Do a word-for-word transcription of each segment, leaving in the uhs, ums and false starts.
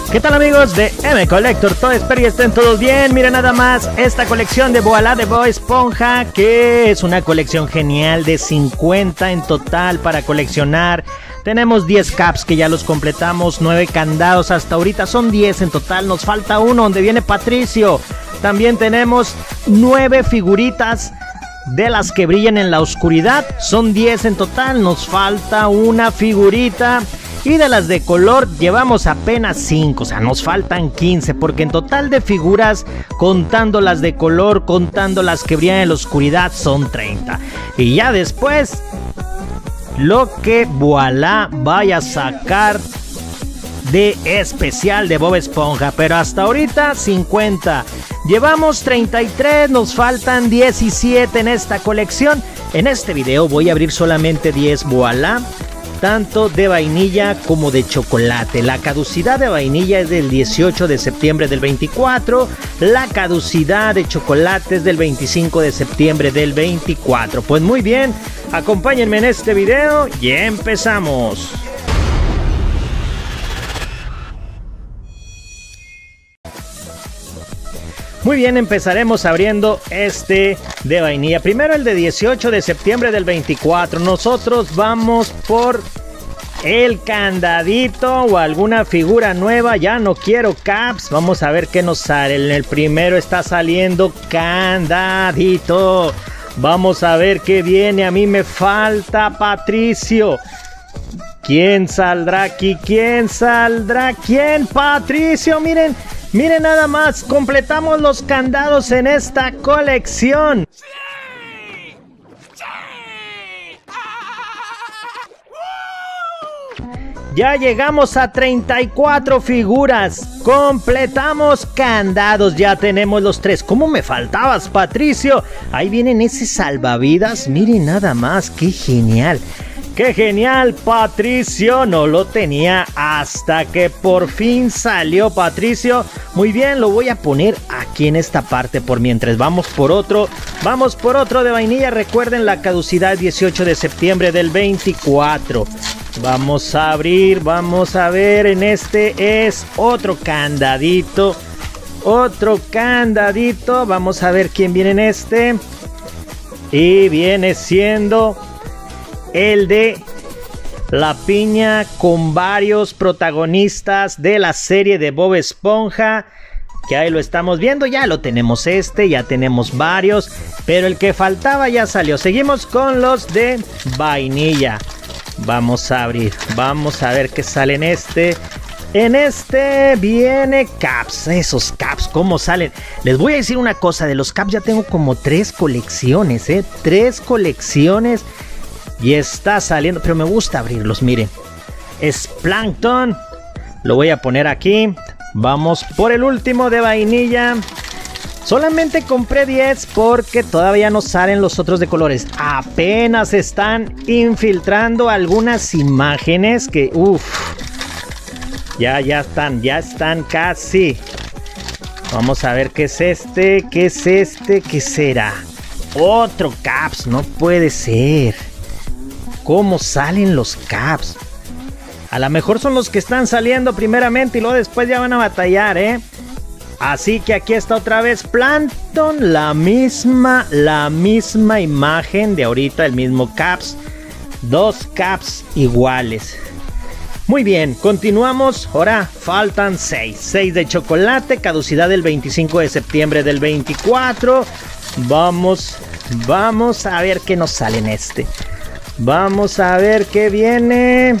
¿Qué tal amigos de M Collector? Todo espero y estén todos bien. Miren nada más esta colección de Voilà de Bob Esponja, que es una colección genial de cincuenta en total para coleccionar. Tenemos diez caps que ya los completamos, nueve candados hasta ahorita, son diez en total, nos falta uno donde viene Patricio. También tenemos nueve figuritas de las que brillan en la oscuridad, son diez en total, nos falta una figurita. Y de las de color llevamos apenas cinco, o sea, nos faltan quince, porque en total de figuras, contando las de color, contando las que brillan en la oscuridad, son treinta. Y ya después, lo que Voilà vaya a sacar de especial de Bob Esponja, pero hasta ahorita cincuenta. Llevamos treinta y tres, nos faltan diecisiete en esta colección. En este video voy a abrir solamente diez Voilà, tanto de vainilla como de chocolate. La caducidad de vainilla es del dieciocho de septiembre del veinticuatro. La caducidad de chocolate es del veinticinco de septiembre del veinticuatro. Pues muy bien, acompáñenme en este video y empezamos. Muy bien, empezaremos abriendo este de vainilla. Primero el de dieciocho de septiembre del veinticuatro. Nosotros vamos por el candadito o alguna figura nueva. Ya no quiero caps. Vamos a ver qué nos sale. En el primero está saliendo candadito. Vamos a ver qué viene. A mí me falta Patricio. ¿Quién saldrá aquí? ¿Quién saldrá? ¿Quién? Patricio, miren. Miren nada más, completamos los candados en esta colección. ¡Sí! ¡Sí! Ya llegamos a treinta y cuatro figuras. Completamos candados, ya tenemos los tres. ¿Cómo me faltabas, Patricio? Ahí vienen ese salvavidas. Miren nada más, qué genial. ¡Qué genial, Patricio! No lo tenía hasta que por fin salió Patricio. Muy bien, lo voy a poner aquí en esta parte por mientras. Vamos por otro. Vamos por otro de vainilla. Recuerden la caducidad dieciocho de septiembre del veinticuatro. Vamos a abrir, vamos a ver. En este es otro candadito. Otro candadito. Vamos a ver quién viene en este. Y viene siendo el de la piña con varios protagonistas de la serie de Bob Esponja, que ahí lo estamos viendo. Ya lo tenemos este, ya tenemos varios, pero el que faltaba ya salió. Seguimos con los de vainilla. Vamos a abrir, vamos a ver qué sale en este. En este viene caps, esos caps, ¿cómo salen? Les voy a decir una cosa, de los caps ya tengo como tres colecciones, ¿eh? Tres colecciones. Y está saliendo, pero me gusta abrirlos, miren. Es Plankton. Lo voy a poner aquí. Vamos por el último de vainilla. Solamente compré diez porque todavía no salen los otros de colores. Apenas están infiltrando algunas imágenes que, uff. Ya, ya están, ya están casi. Vamos a ver qué es este, qué es este, qué será. Otro caps, no puede ser. ¿Cómo salen los caps? A lo mejor son los que están saliendo primeramente y luego después ya van a batallar, ¿eh? Así que aquí está otra vez Plankton, la misma, la misma imagen de ahorita, el mismo caps. Dos caps iguales. Muy bien, continuamos. Ahora faltan seis. seis de chocolate, caducidad del veinticinco de septiembre del veinticuatro. Vamos, vamos a ver qué nos sale en este. Vamos a ver qué viene.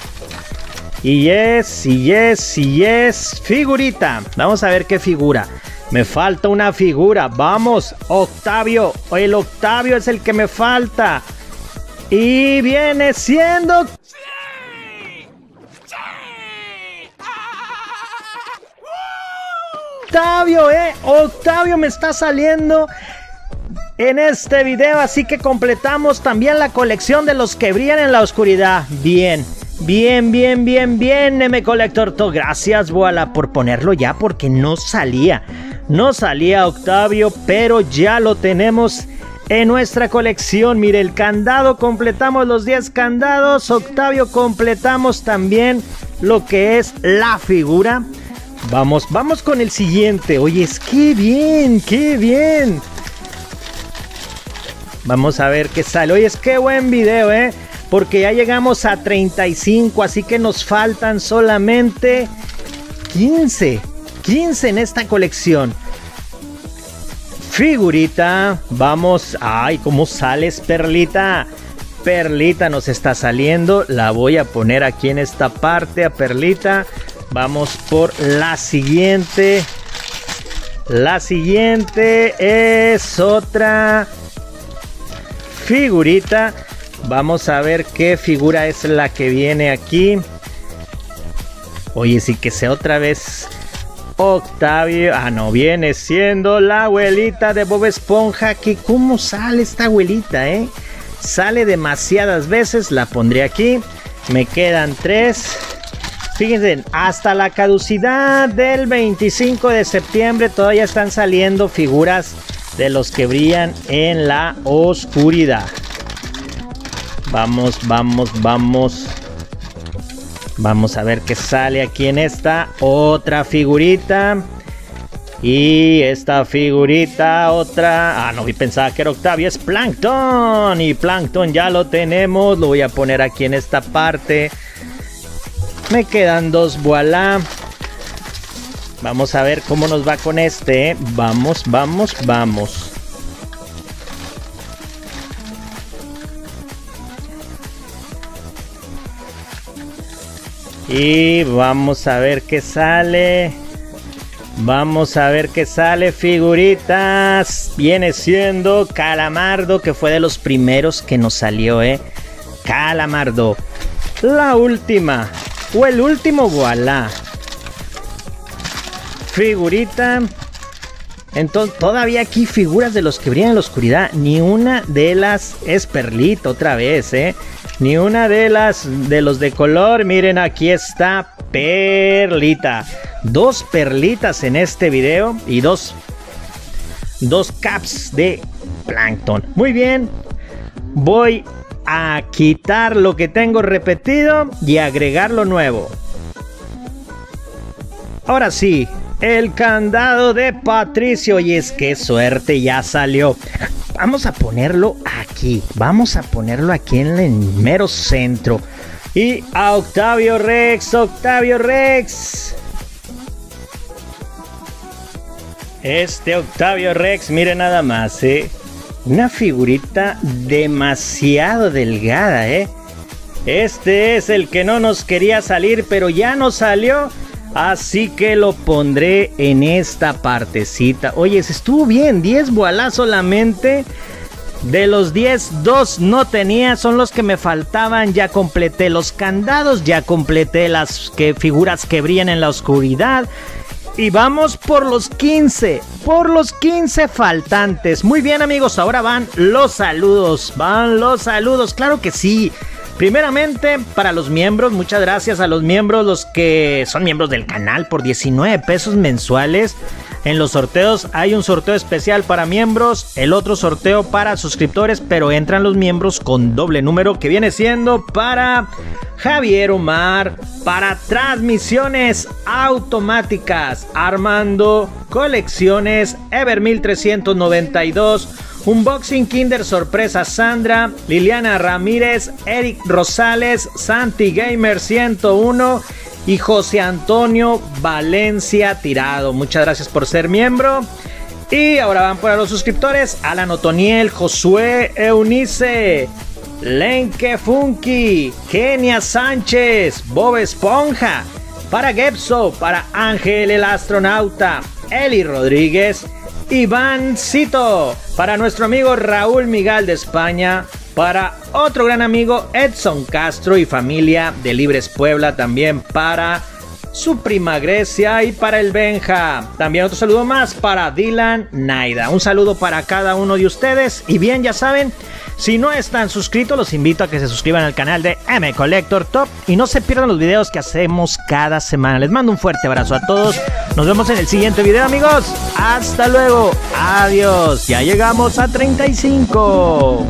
Y es, y es, y es figurita. Vamos a ver qué figura. Me falta una figura. Vamos, Octavio. El Octavio es el que me falta. Y viene siendo... ¡Sí! ¡Sí! Octavio, eh. Octavio me está saliendo en este video, así que completamos también la colección de los que brillan en la oscuridad. Bien, bien, bien, bien, bien, M Collector. Gracias, Voilà, por ponerlo ya, porque no salía. No salía Octavio, pero ya lo tenemos en nuestra colección. Mire, el candado, completamos los diez candados. Octavio, completamos también lo que es la figura. Vamos, vamos con el siguiente. Oye, es que bien, qué bien. Vamos a ver qué sale. Oye, es que buen video, ¿eh? Porque ya llegamos a treinta y cinco, así que nos faltan solamente quince. quince en esta colección. Figurita. Vamos. Ay, ¿cómo sales, Perlita? Perlita nos está saliendo. La voy a poner aquí en esta parte a Perlita. Vamos por la siguiente. La siguiente es otra figurita. Vamos a ver qué figura es la que viene aquí. Oye, sí que sea otra vez Octavio. Ah, no, viene siendo la abuelita de Bob Esponja. Que cómo sale esta abuelita, ¿eh? Sale demasiadas veces. La pondré aquí. Me quedan tres. Fíjense, hasta la caducidad del veinticinco de septiembre todavía están saliendo figuras de los que brillan en la oscuridad. Vamos, vamos, vamos. Vamos a ver qué sale aquí en esta otra figurita. Y esta figurita, otra. Ah, no, pensaba que era Octavio, es Plankton. Y Plankton ya lo tenemos. Lo voy a poner aquí en esta parte. Me quedan dos, voilà. Vamos a ver cómo nos va con este, ¿eh? Vamos, vamos, vamos. Y vamos a ver qué sale. Vamos a ver qué sale, figuritas. Viene siendo Calamardo, que fue de los primeros que nos salió, ¿eh? Calamardo. La última. O el último, voilà. Figurita. Entonces, todavía aquí figuras de los que brillan en la oscuridad. Ni una de las es Perlita otra vez, ¿eh? Ni una de las de los de color. Miren, aquí está Perlita. Dos perlitas en este video. Y dos, dos caps de Plankton. Muy bien. Voy a quitar lo que tengo repetido y agregar lo nuevo. Ahora sí, el candado de Patricio. Y es que suerte, ya salió. Vamos a ponerlo aquí. Vamos a ponerlo aquí en el mero centro. Y a Octavio Rex, Octavio Rex. Este Octavio Rex, mire nada más, ¿eh? Una figurita demasiado delgada, ¿eh? Este es el que no nos quería salir, pero ya nos salió. Así que lo pondré en esta partecita. Oye, se estuvo bien. diez voilà solamente. De los diez, dos no tenía. Son los que me faltaban. Ya completé los candados. Ya completé las que, figuras que brillan en la oscuridad. Y vamos por los quince. Por los quince faltantes. Muy bien, amigos. Ahora van los saludos. Van los saludos. Claro que sí. Primeramente, para los miembros, muchas gracias a los miembros, los que son miembros del canal por diecinueve pesos mensuales. En los sorteos hay un sorteo especial para miembros, el otro sorteo para suscriptores, pero entran los miembros con doble número, que viene siendo para Javier Omar, para transmisiones automáticas, Armando, colecciones, Ever mil trescientos noventa y dos, Unboxing Kinder Sorpresa Sandra, Liliana Ramírez, Eric Rosales, Santi Gamer ciento uno y José Antonio Valencia Tirado. Muchas gracias por ser miembro. Y ahora van para los suscriptores: Alan Otoniel, Josué Eunice, Lenke Funky, Kenia Sánchez, Bob Esponja, para Gepso, para Ángel el Astronauta, Eli Rodríguez, Ivancito, para nuestro amigo Raúl Migal de España, para otro gran amigo Edson Castro y familia de Libres Puebla, también para su prima Grecia y para el Benja. También otro saludo más para Dylan Naida. Un saludo para cada uno de ustedes. Y bien, ya saben, si no están suscritos, los invito a que se suscriban al canal de M Collector Top y no se pierdan los videos que hacemos cada semana. Les mando un fuerte abrazo a todos. Nos vemos en el siguiente video, amigos. Hasta luego. Adiós. Ya llegamos a treinta y cinco.